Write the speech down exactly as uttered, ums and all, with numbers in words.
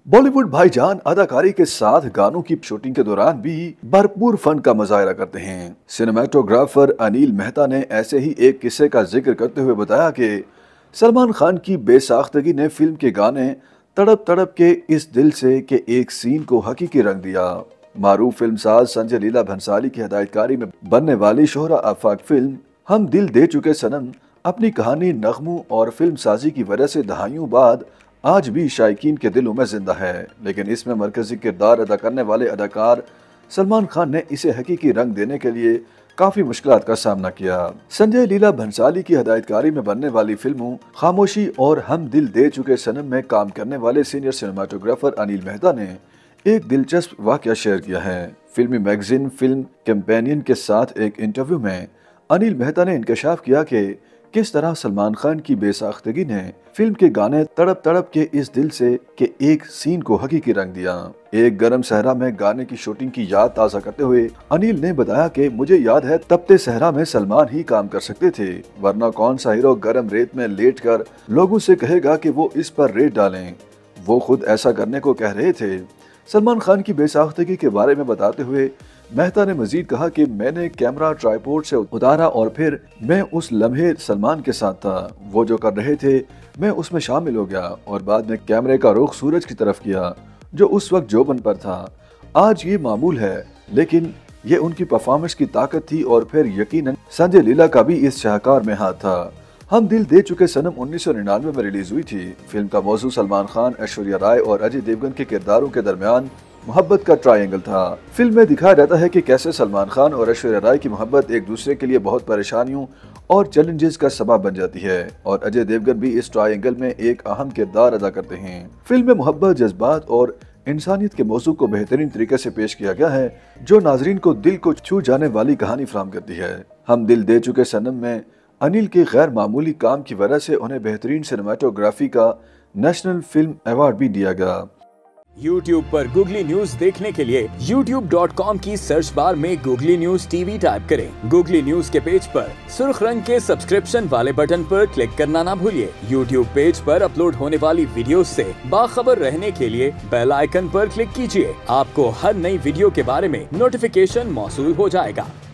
बॉलीवुड भाईजान अदाकारी के साथ गानों की शूटिंग के दौरान भी भरपूर फन का मुजाहरा करते हैं। सिनेमेटोग्राफर अनिल मेहता ने ऐसे ही एक किस्से का जिक्र करते हुए बताया कि सलमान खान की बेसाख्तगी ने फिल्म के गाने तड़प तड़प के इस दिल से के एक सीन को हकीकी रंग दिया। मारूफ फिल्मसाज संजय लीला भंसाली की हिदायतकारी में बनने वाली शोहरा आफाक फिल्म हम दिल दे चुके सनम अपनी कहानी, नगमों और फिल्म साजी की वजह से दहाइयों बाद आज भी शायकीन के दिलों में जिंदा है। लेकिन इसमें मरकजी किरदार अदा करने वाले अदाकार सलमान खान ने इसे हकीकी रंग देने के लिए काफी मुश्किलात का सामना किया। संजय लीला भंसाली की हिदायतकारी में बनने वाली फिल्मों खामोशी और हम दिल दे चुके सनम में काम करने वाले सीनियर सिनेमाटोग्राफर अनिल मेहता ने एक दिलचस्प वाकया शेयर किया है। फिल्मी मैगजीन फिल्म कैंपेनियन के साथ एक इंटरव्यू में अनिल मेहता ने इंकशाफ किया कि किस तरह सलमान खान की बेसाख्तगी ने फिल्म के गाने तड़प तड़प के इस दिल से के एक सीन को हकीकी रंग दिया। एक गर्म सहरा में गाने की शूटिंग की याद ताज़ा करते हुए अनिल ने बताया कि मुझे याद है तपते सहरा में सलमान ही काम कर सकते थे, वरना कौन सा हीरो गर्म रेत में लेट कर लोगों से कहेगा कि वो इस पर रेत डालें। वो खुद ऐसा करने को कह रहे थे। सलमान खान की बेसाख्तगी के बारे में बताते हुए मेहता ने मजीद कहा कि मैंने कैमरा ट्राइपॉड से उतारा और फिर मैं उस लम्हे सलमान के साथ था। वो जो कर रहे थे मैं उसमें शामिल हो गया और बाद में कैमरे का रुख सूरज की तरफ किया जो उस वक्त जोबन पर था। आज ये मामूल है, लेकिन ये उनकी परफॉर्मेंस की ताकत थी और फिर यकीनन संजय लीला का भी इस शाहकार में हाथ था। हम दिल दे चुके सनम उन्नीस सौ निन्यानवे में रिलीज हुई थी। फिल्म का मौजू सलमान खान, ऐश्वर्या राय और अजय देवगन के किरदारों के दरमियान मोहब्बत का ट्रायंगल था। फिल्म में दिखाया जाता है कि कैसे सलमान खान और ऐश्वर्या राय की मोहब्बत एक दूसरे के लिए बहुत परेशानियों और चैलेंजेस का सबब बन जाती है और अजय देवगन भी इस ट्रायंगल में एक अहम किरदार अदा करते हैं। फिल्म में मोहब्बत, जज्बात और इंसानियत के मौजू को बेहतरीन तरीके से पेश किया गया है जो नाजरीन को दिल को छू जाने वाली कहानी फराहम करती है। हम दिल दे चुके सनम में अनिल के गैर मामूली काम की वजह से उन्हें बेहतरीन सिनेमाटोग्राफी का नेशनल फिल्म अवार्ड भी दिया गया। यूट्यूब पर गूगली न्यूज देखने के लिए यूट्यूब डॉट कॉम की सर्च बार में गूगली न्यूज टीवी टाइप करें। गूगली न्यूज के पेज पर सुर्ख रंग के सब्सक्रिप्शन वाले बटन पर क्लिक करना ना भूलिए। यूट्यूब पेज पर अपलोड होने वाली वीडियोस से बाखबर रहने के लिए बेल आइकन पर क्लिक कीजिए। आपको हर नई वीडियो के बारे में नोटिफिकेशन मौसूल हो जाएगा।